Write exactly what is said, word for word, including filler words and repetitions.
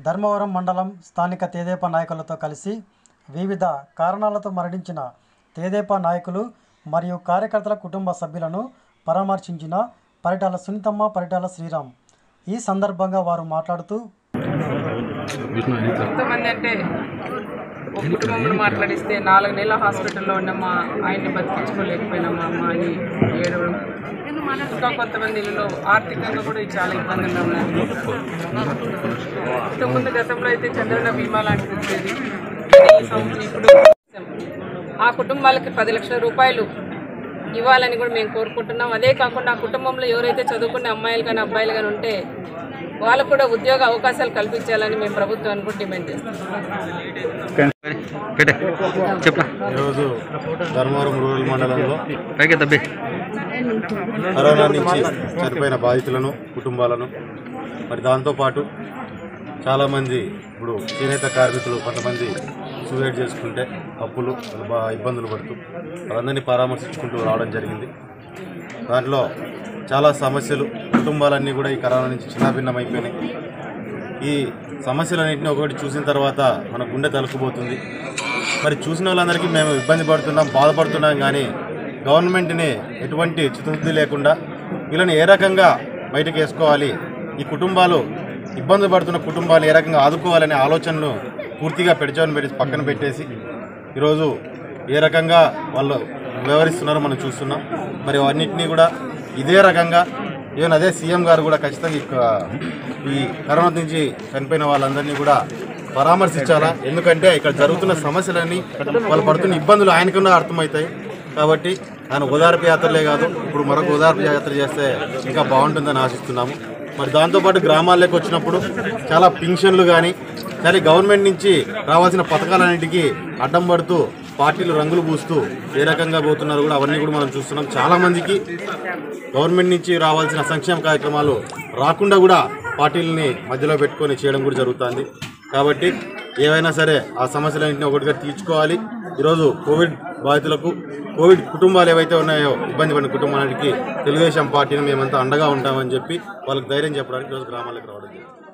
ధర్మవరం మండలం స్థానిక తెదేపా నాయకులతో కలిసి వివిధ కారణాలతో మరణించిన తెదేపా నాయకులు మరియు కార్యకర్తల కుటుంబ సభ్యులను పరామర్శించిన పరిటాల సునీతమ్మ, పరిటాల శ్రీరామ్. ఈ సందర్భంగా వారు మాట్లాడుతూ, ఎంతమంది అంటే ఒక కుటుంబంలో మాట్లాడిస్తే నాలుగు నెలల హాస్పిటల్లో ఉన్న మా ఆయన్ని బతికించుకోలేకపోయినా మా అమ్మాయి ఏడవడం, ఇంకా కొంతమంది ఇళ్ళలో ఆర్థికంగా కూడా చాలా ఇబ్బందులు ఉన్నాయి. ఇంతకుముందు గతంలో అయితే చంద్రన్న బీమా లాంటిది వచ్చేది. ఇప్పుడు ఆ కుటుంబాలకి పది లక్షల రూపాయలు ఇవ్వాలని కూడా మేము కోరుకుంటున్నాం. అదే కాకుండా ఆ కుటుంబంలో ఎవరైతే చదువుకున్న అమ్మాయిలు కానీ అబ్బాయిలు కానీ ఉంటే వాళ్ళకు కూడా ఉద్యోగ అవకాశాలు కల్పించాలని మేము ప్రభుత్వానికి కూడా డిమాండ్ చేస్తాం. ఈరోజు ధర్మవరం రూరల్ మండలంలో కరోనా నుంచి చనిపోయిన బాధితులను, కుటుంబాలను, మరి దాంతోపాటు చాలామంది ఇప్పుడు చేనేత కార్మికులు కొంతమంది సూసైడ్ చేసుకుంటే అప్పులు ఇబ్బందులు పడుతూ వాళ్ళందరినీ పరామర్శించుకుంటూ రావడం జరిగింది. దాంట్లో చాలా సమస్యలు, కుటుంబాలన్నీ కూడా ఈ కరోనా నుంచి చిన్నాభిన్నమైపోయినాయి. ఈ సమస్యలన్నింటినీ ఒకటి చూసిన తర్వాత మన గుండె తలుకుపోతుంది. మరి చూసిన వాళ్ళందరికీ మేము ఇబ్బంది పడుతున్నాం, బాధపడుతున్నాం, కానీ గవర్నమెంట్ని ఎటువంటి చిత్తశుద్ధి లేకుండా వీళ్ళని ఏ రకంగా బయటకు వేసుకోవాలి, ఈ కుటుంబాలు ఇబ్బంది పడుతున్న కుటుంబాలు ఏ రకంగా ఆదుకోవాలనే ఆలోచనను పూర్తిగా పెడిచోని పెట్టి పక్కన పెట్టేసి ఈరోజు ఏ రకంగా వాళ్ళు వ్యవహరిస్తున్నారో మనం చూస్తున్నాం. మరి అన్నింటినీ కూడా ఇదే రకంగా ఈవెన్ అదే సీఎం గారు కూడా ఖచ్చితంగా ఈ కరోనా నుంచి చనిపోయిన వాళ్ళందరినీ కూడా పరామర్శించాలా. ఎందుకంటే ఇక్కడ జరుగుతున్న సమస్యలన్నీ వాళ్ళు పడుతున్న ఇబ్బందులు ఆయనకున్నా అర్థమవుతాయి. కాబట్టి ఆయన ఓదార్పు యాత్రలే కాదు, ఇప్పుడు మరొక ఓదార్పు యాత్ర చేస్తే ఇంకా బాగుంటుందని ఆశిస్తున్నాము. మరి దాంతోపాటు గ్రామాల్లోకి వచ్చినప్పుడు చాలా పింఛన్లు కానీ చాలా గవర్నమెంట్ నుంచి రావాల్సిన పథకాలన్నింటికీ అడ్డం పడుతూ పార్టీలు రంగులు పూస్తూ ఏ రకంగా పోతున్నారు కూడా అవన్నీ కూడా మనం చూస్తున్నాం. చాలామందికి గవర్నమెంట్ నుంచి రావాల్సిన సంక్షేమ కార్యక్రమాలు రాకుండా కూడా పార్టీలని మధ్యలో పెట్టుకొని చేయడం కూడా జరుగుతుంది. కాబట్టి ఏవైనా సరే ఆ సమస్యలన్నింటినీ ఒకటిగా తీర్చుకోవాలి. ఈరోజు కోవిడ్ బాధితులకు, కోవిడ్ కుటుంబాలు ఏవైతే ఉన్నాయో ఇబ్బంది పడిన కుటుంబానికి తెలుగుదేశం పార్టీని మేమంతా అండగా ఉంటామని చెప్పి వాళ్ళకి ధైర్యం చెప్పడానికి ఈరోజు గ్రామాలకు రావడం జరిగింది.